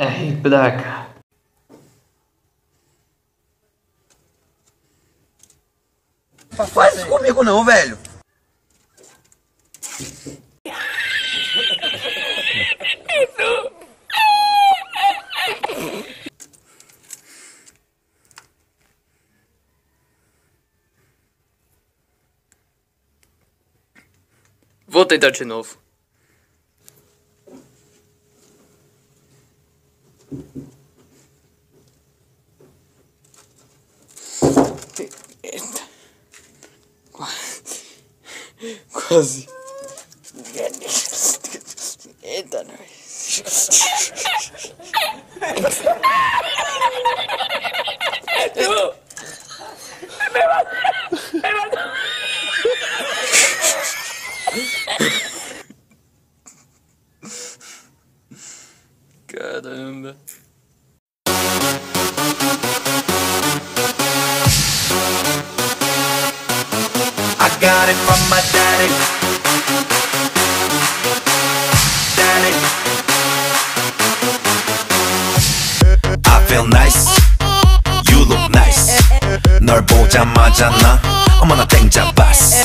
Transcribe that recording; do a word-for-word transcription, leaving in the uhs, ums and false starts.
Ey, Braga. Faz isso comigo não, velho. Vou tentar de novo. Eita. Quase. Eita, nós. Caramba. I got it from my daddy. Daddy. I feel nice. You look nice. 널 보자마자 나 어머나 땡잡았어.